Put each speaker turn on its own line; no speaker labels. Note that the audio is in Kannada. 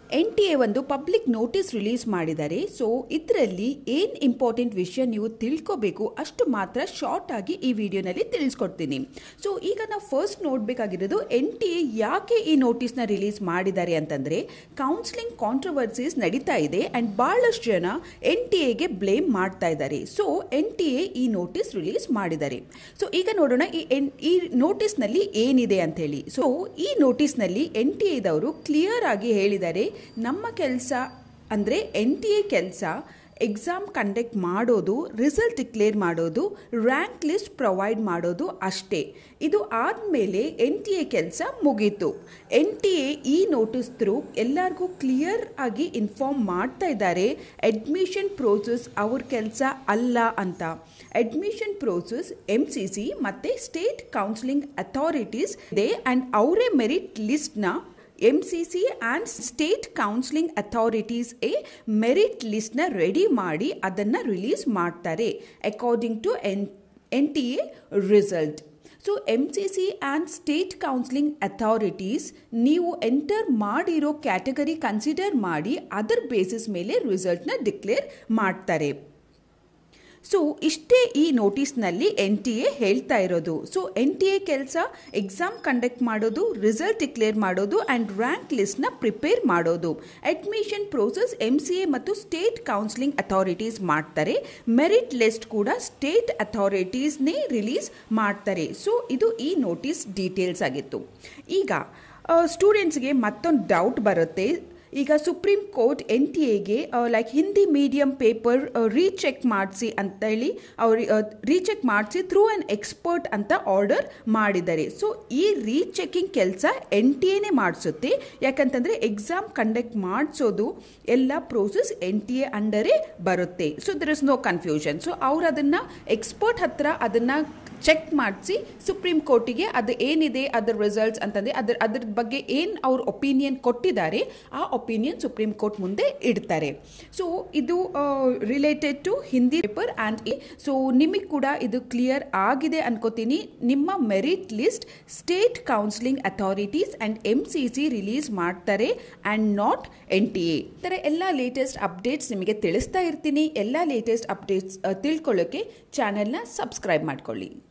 NTA ಒಂದು ಪಬ್ಲಿಕ್ ನೋಟಿಸ್ ರಿಲೀಸ್ ಮಾಡಿದ್ದಾರೆ. ಸೊ ಇದರಲ್ಲಿ ಏನು ಇಂಪಾರ್ಟೆಂಟ್ ವಿಷಯ ನೀವು ತಿಳ್ಕೋಬೇಕು ಅಷ್ಟು ಮಾತ್ರ ಶಾರ್ಟ್ ಆಗಿ ಈ ವಿಡಿಯೋನಲ್ಲಿ ತಿಳಿಸ್ಕೊಡ್ತೀನಿ. ಸೊ ಈಗ ನಾವು ಫಸ್ಟ್ ನೋಡಬೇಕಾಗಿರೋದು NTA ಯಾಕೆ ಈ ನೋಟಿಸ್ನ ರಿಲೀಸ್ ಮಾಡಿದ್ದಾರೆ ಅಂತಂದರೆ, ಕೌನ್ಸಿಲಿಂಗ್ ಕಾಂಟ್ರವರ್ಸೀಸ್ ನಡೀತಾ ಇದೆ ಆ್ಯಂಡ್ ಭಾಳಷ್ಟು ಜನ NTAಗೆ ಬ್ಲೇಮ್ ಮಾಡ್ತಾ ಇದ್ದಾರೆ. ಸೊ NTA ಈ ನೋಟಿಸ್ ರಿಲೀಸ್ ಮಾಡಿದ್ದಾರೆ. ಸೊ ಈಗ ನೋಡೋಣ ಈ ನೋಟಿಸ್ನಲ್ಲಿ ಏನಿದೆ ಅಂತ ಹೇಳಿ. ಸೊ ಈ ನೋಟಿಸ್ನಲ್ಲಿ NTAದವರು ಕ್ಲಿಯರ್ ಆಗಿ ಹೇಳಿದ್ದಾರೆ, ನಮ್ಮ ಕೆಲಸ ಅಂದರೆ NTA ಕೆಲಸ ಎಕ್ಸಾಮ್ ಕಂಡಕ್ಟ್ ಮಾಡೋದು, ರಿಸಲ್ಟ್ ಡಿಕ್ಲೇರ್ ಮಾಡೋದು, ರ್ಯಾಂಕ್ ಲಿಸ್ಟ್ ಪ್ರೊವೈಡ್ ಮಾಡೋದು ಅಷ್ಟೇ. ಇದು ಆದಮೇಲೆ NTA ಕೆಲಸ ಮುಗೀತು. NTA ಈ ನೋಟಿಸ್ ಥ್ರೂ ಎಲ್ಲರಿಗೂ ಕ್ಲಿಯರ್ ಆಗಿ ಇನ್ಫಾರ್ಮ್ ಮಾಡ್ತಾ ಇದ್ದಾರೆ, ಅಡ್ಮಿಷನ್ ಪ್ರೋಸೆಸ್ ಅವ್ರ ಕೆಲಸ ಅಲ್ಲ ಅಂತ. ಅಡ್ಮಿಷನ್ ಪ್ರೋಸೆಸ್ MCC ಮತ್ತು ಸ್ಟೇಟ್ ಕೌನ್ಸಿಲಿಂಗ್ ಅಥಾರಿಟೀಸ್ ಇದೆ ಆ್ಯಂಡ್ ಅವರೇ ಮೆರಿಟ್ ಲಿಸ್ಟ್ನ MCC and state counselling authorities merit ಲಿಸ್ಟ್ನ ರೆಡಿ ಮಾಡಿ ಅದನ್ನು ರಿಲೀಸ್ ಮಾಡ್ತಾರೆ according to NTA result. So MCC and state counselling authorities ನೀವು ಎಂಟರ್ ಮಾಡಿರೋ ಕ್ಯಾಟಗರಿ ಕನ್ಸಿಡರ್ ಮಾಡಿ ಅದರ ಬೇಸಿಸ್ ಮೇಲೆ ರಿಸಲ್ಟ್ನ ಡಿಕ್ಲೇರ್ ಮಾಡ್ತಾರೆ. ಸೊ ಇಷ್ಟೇ ಈ ನೋಟಿಸ್ನಲ್ಲಿ NTA ಹೇಳ್ತಾ ಇರೋದು. ಸೊ NTA ಕೆಲಸ ಎಕ್ಸಾಮ್ ಕಂಡಕ್ಟ್ ಮಾಡೋದು, ರಿಸಲ್ಟ್ ಡಿಕ್ಲೇರ್ ಮಾಡೋದು ಆ್ಯಂಡ್ ರ್ಯಾಂಕ್ ಲಿಸ್ಟ್ನ ಪ್ರಿಪೇರ್ ಮಾಡೋದು. ಅಡ್ಮಿಷನ್ ಪ್ರೋಸೆಸ್ MCA ಮತ್ತು ಸ್ಟೇಟ್ ಕೌನ್ಸಿಲಿಂಗ್ ಅಥಾರಿಟೀಸ್ ಮಾಡ್ತಾರೆ. ಮೆರಿಟ್ ಲಿಸ್ಟ್ ಕೂಡ ಸ್ಟೇಟ್ ಅಥಾರಿಟೀಸ್ನೇ ರಿಲೀಸ್ ಮಾಡ್ತಾರೆ. ಸೊ ಇದು ಈ ನೋಟಿಸ್ ಡೀಟೇಲ್ಸ್ ಆಗಿತ್ತು. ಈಗ ಸ್ಟೂಡೆಂಟ್ಸ್ಗೆ ಮತ್ತೊಂದು ಡೌಟ್ ಬರುತ್ತೆ. ಈಗ ಸುಪ್ರೀಂ ಕೋರ್ಟ್ NTAಗೆ like Hindi medium paper recheck ಮಾಡಿಸಿ ಅಂತ ಹೇಳಿ ರೀಚೆಕ್ ಮಾಡಿಸಿ ಥ್ರೂ ಆ್ಯನ್ ಎಕ್ಸ್ಪರ್ಟ್ ಅಂತ ಆರ್ಡರ್ ಮಾಡಿದ್ದಾರೆ. ಸೊ ಈ ರೀಚೆಕಿಂಗ್ ಕೆಲಸ NTAನೇ ಮಾಡಿಸುತ್ತೆ. ಯಾಕಂತಂದರೆ ಎಕ್ಸಾಮ್ ಕಂಡಕ್ಟ್ ಮಾಡಿಸೋದು ಎಲ್ಲ ಪ್ರೋಸೆಸ್ NTA ಅಂಡರೇ ಬರುತ್ತೆ. So there is no confusion. So ಅವ್ರು ಅದನ್ನು ಎಕ್ಸ್ಪರ್ಟ್ ಹತ್ರ ಅದನ್ನು ಚೆಕ್ ಮಾಡಿಸಿ ಸುಪ್ರೀಂ ಕೋರ್ಟಿಗೆ ಅದು ಏನಿದೆ ಅದರ ರಿಸಲ್ಟ್ಸ್ ಅಂತಂದರೆ ಅದ್ರ ಬಗ್ಗೆ ಏನು ಅವ್ರ ಒಪಿನಿಯನ್ ಕೊಟ್ಟಿದ್ದಾರೆ ಆ ಒಪಿನಿಯನ್ ಸುಪ್ರೀಂ ಕೋರ್ಟ್ ಮುಂದೆ ಇಡ್ತಾರೆ. ಸೊ ಇದು related to Hindi paper and so ನಿಮಗೆ ಕೂಡ ಇದು ಕ್ಲಿಯರ್ ಆಗಿದೆ ಅನ್ಕೋತೀನಿ. ನಿಮ್ಮ merit list state counselling authorities and MCC release ಮಾಡ್ತಾರೆ ಆ್ಯಂಡ್ ನಾಟ್ NTA. ಈ ಥರ ಎಲ್ಲ ಲೇಟೆಸ್ಟ್ ಅಪ್ಡೇಟ್ಸ್ ನಿಮಗೆ ತಿಳಿಸ್ತಾ ಇರ್ತೀನಿ. ಎಲ್ಲ ಲೇಟೆಸ್ಟ್ ಅಪ್ಡೇಟ್ಸ್ ತಿಳ್ಕೊಳ್ಳೋಕ್ಕೆ ಚಾನೆಲ್ನ ಸಬ್ಸ್ಕ್ರೈಬ್ ಮಾಡ್ಕೊಳ್ಳಿ.